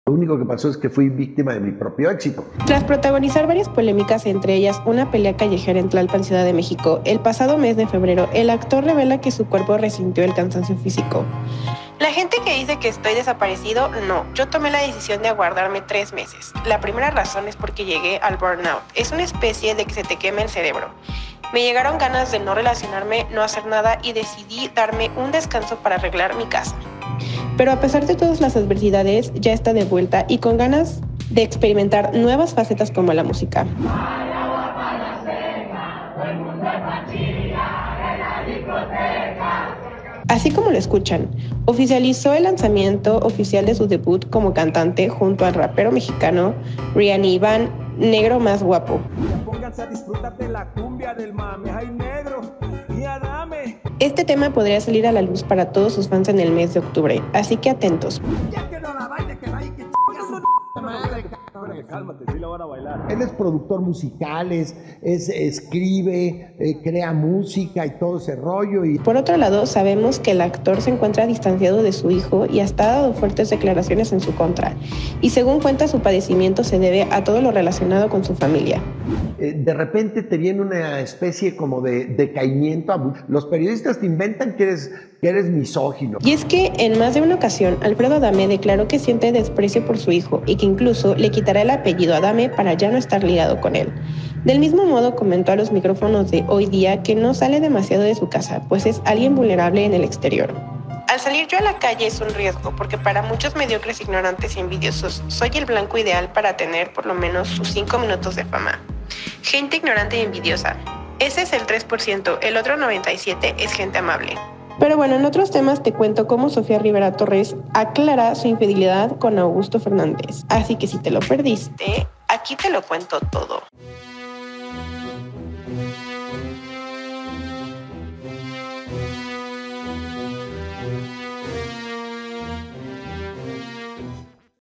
Lo único que pasó es que fui víctima de mi propio éxito. Tras protagonizar varias polémicas, entre ellas una pelea callejera en Tlalpan, Ciudad de México, el pasado mes de febrero, el actor revela que su cuerpo resintió el cansancio físico. La gente que dice que estoy desaparecido, no. Yo tomé la decisión de aguardarme 3 meses. La primera razón es porque llegué al burnout. Es una especie de que se te queme el cerebro. Me llegaron ganas de no relacionarme, no hacer nada y decidí darme un descanso para arreglar mi casa. Pero a pesar de todas las adversidades, ya está de vuelta y con ganas de experimentar nuevas facetas como la música. Así como lo escuchan, oficializó el lanzamiento oficial de su debut como cantante junto al rapero mexicano Rian Iván, Negro Más Guapo. Pónganse a disfrutar de la cumbia del mame, ay negro, y adame. Este tema podría salir a la luz para todos sus fans en el mes de octubre, así que atentos. Ya que no la baile, que baile, que madre. Cálmate, sí la van a bailar. Él es productor musical, escribe, crea música y todo ese rollo. Por otro lado, sabemos que el actor se encuentra distanciado de su hijo y hasta ha dado fuertes declaraciones en su contra. Y según cuenta, su padecimiento se debe a todo lo relacionado con su familia. De repente te viene una especie como de decaimiento. Los periodistas te inventan que eres misógino. Y es que en más de una ocasión, Alfredo Adame declaró que siente desprecio por su hijo y que incluso le quitará el apellido Adame para ya no estar ligado con él. Del mismo modo, comentó a los micrófonos de Hoy Día que no sale demasiado de su casa, pues es alguien vulnerable en el exterior. Al salir yo a la calle es un riesgo, porque para muchos mediocres, ignorantes y envidiosos, soy el blanco ideal para tener por lo menos sus 5 minutos de fama. Gente ignorante y envidiosa. Ese es el 3%, el otro 97% es gente amable. Pero bueno, en otros temas te cuento cómo Sofía Rivera Torres aclara su infidelidad con Augusto Fernández. Así que si te lo perdiste, aquí te lo cuento todo.